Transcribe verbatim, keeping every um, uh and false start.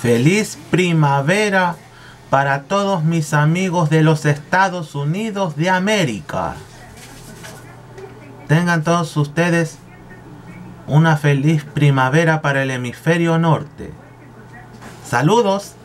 Feliz primavera para todos mis amigos de los Estados Unidos de América. Tengan todos ustedes una feliz primavera para el hemisferio norte. Saludos.